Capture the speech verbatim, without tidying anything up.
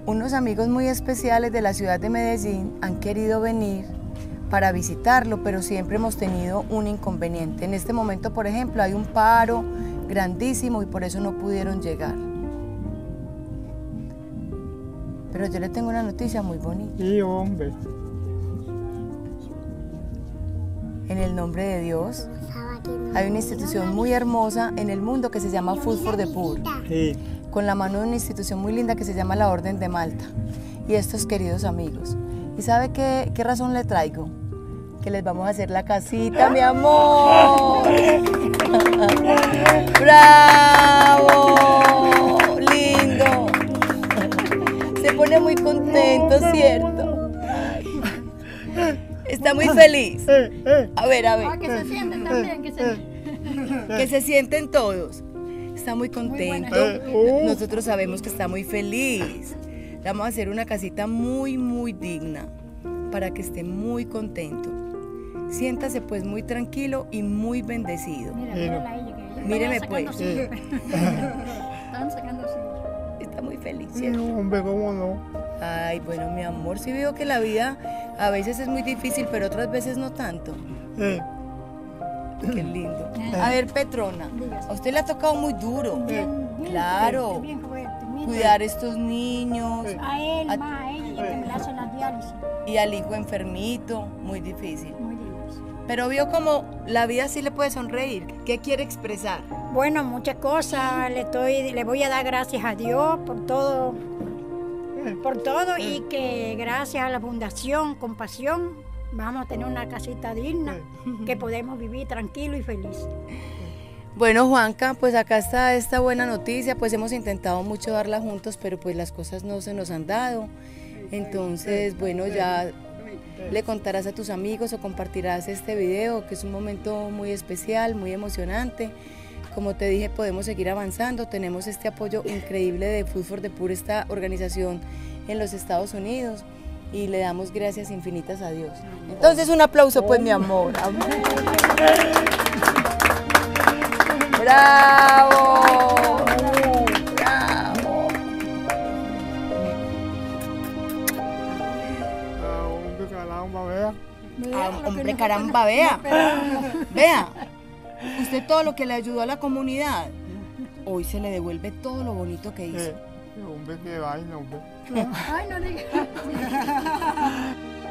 Unos amigos muy especiales de la ciudad de Medellín han querido venir para visitarlo, pero siempre hemos tenido un inconveniente. En este momento, por ejemplo, hay un paro grandísimo y por eso no pudieron llegar. Pero yo le tengo una noticia muy bonita. Sí, hombre. En el nombre de Dios, hay una institución muy hermosa en el mundo que se llama Food for the Poor, Sí. con la mano de una institución muy linda que se llama la Orden de Malta, y estos queridos amigos. ¿Y sabe qué, qué razón le traigo? Que les vamos a hacer la casita, mi amor. ¡Bravo! ¡Lindo! Se pone muy contento, ¿cierto? Está muy feliz. A ver, a ver. Ah, que se sienten también, que se... Que se sienten todos. Está muy contento. buena. Nosotros sabemos que está muy feliz. Le vamos a hacer una casita muy, muy digna para que esté muy contento. Siéntase pues muy tranquilo y muy bendecido. Mira, Mira. mira a ella, que ella Míreme, está sacando pues. sillo. Están sacando sillo. Está muy feliz, Sí, ¿cierto? hombre, cómo no. Ay, bueno, mi amor, sí veo que la vida a veces es muy difícil, pero otras veces no tanto. Sí. Qué lindo. A ver, Petrona, Dígase. a usted le ha tocado muy duro. Bien, bien Claro. fuerte, bien fuerte. Mira, Cuidar a estos niños a él, a- más a ella, que me le hacen la diálisis. y al hijo enfermito, muy difícil. Muy difícil. Pero vio como la vida sí le puede sonreír. ¿Qué quiere expresar? Bueno, muchas cosas. Le, estoy, le voy a dar gracias a Dios por todo, por todo y que gracias a la Fundación Compasión vamos a tener una casita digna que podemos vivir tranquilo y feliz. Bueno, Juanca, pues acá está esta buena noticia, pues hemos intentado mucho darla juntos, pero pues las cosas no se nos han dado. Entonces, bueno, ya le contarás a tus amigos o compartirás este video, que es un momento muy especial, muy emocionante. Como te dije, podemos seguir avanzando, tenemos este apoyo increíble de Food for the Poor, esta organización en los Estados Unidos, y le damos gracias infinitas a Dios. Entonces, un aplauso pues, mi amor. ¡Bravo! ¡Bravo! Ah, hombre, caramba, vea. Ah, hombre, caramba, vea. Vea. Usted todo lo que le ayudó a la comunidad, hoy se le devuelve todo lo bonito que hizo. Sí. Hombre, qué vaina, hombre. Ay, no digas.